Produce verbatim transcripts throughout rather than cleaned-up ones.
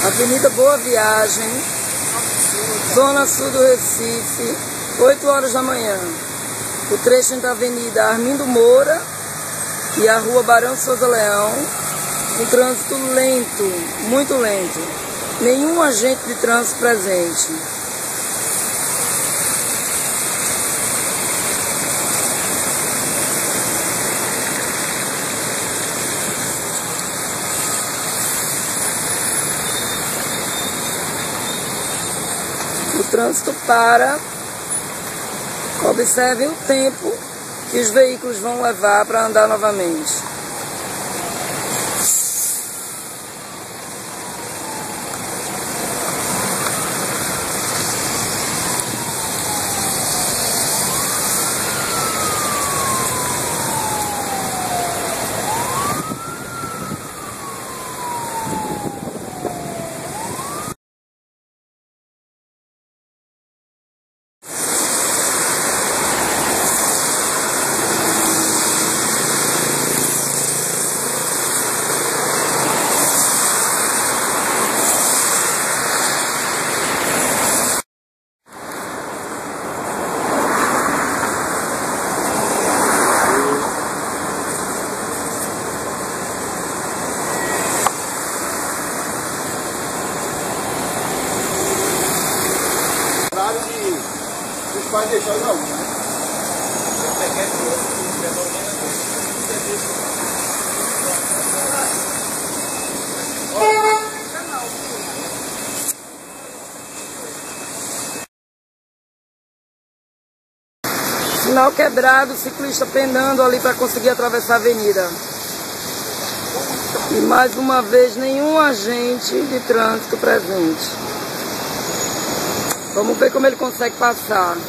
Avenida Boa Viagem, Zona Sul do Recife, oito horas da manhã. O trecho entre a Avenida Armindo Moura e a Rua Barão de Souza Leão, um trânsito lento, muito lento. Nenhum agente de trânsito presente. O trânsito para, observe o tempo que os veículos vão levar para andar novamente. Vai deixar na rua, né? Sinal quebrado, ciclista penando ali para conseguir atravessar a avenida. E mais uma vez nenhum agente de trânsito presente. Vamos ver como ele consegue passar.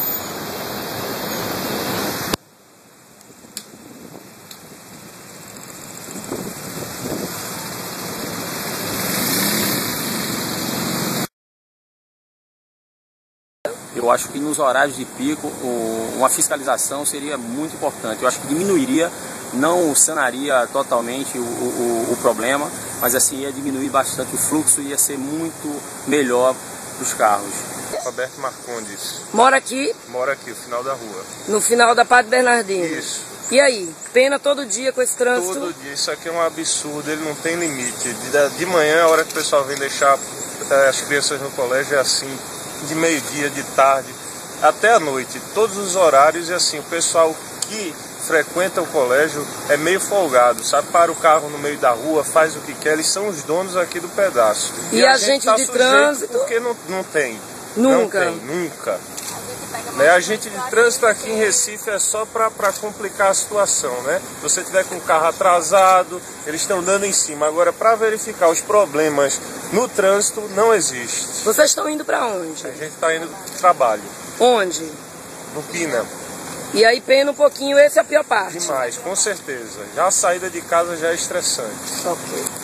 Eu acho que nos horários de pico uma fiscalização seria muito importante. Eu acho que diminuiria, não sanaria totalmente o, o, o problema, mas assim ia diminuir bastante o fluxo e ia ser muito melhor para os carros. Roberto Marcondes. Mora aqui? Mora aqui, no final da rua. No final da Padre Bernardino? Isso. E aí? Pena todo dia com esse trânsito? Todo dia. Isso aqui é um absurdo, ele não tem limite. De, de manhã, a hora que o pessoal vem deixar as crianças no colégio, é assim, de meio-dia, de tarde, até a noite. Todos os horários, e assim, o pessoal que frequenta o colégio é meio folgado, sabe? Para o carro no meio da rua, faz o que quer, eles são os donos aqui do pedaço. E, e a, a gente, gente tá de trânsito? Porque não, não tem. Nunca? Não tem, nunca. Né? A gente de trânsito aqui em Recife é só para complicar a situação, né? Se você tiver com o carro atrasado, eles estão dando em cima. Agora, para verificar os problemas no trânsito, não existe. Vocês estão indo para onde? A gente está indo para o trabalho. Onde? No Pina. E aí pena um pouquinho, essa é a pior parte? Demais, com certeza. Já a saída de casa já é estressante. Ok.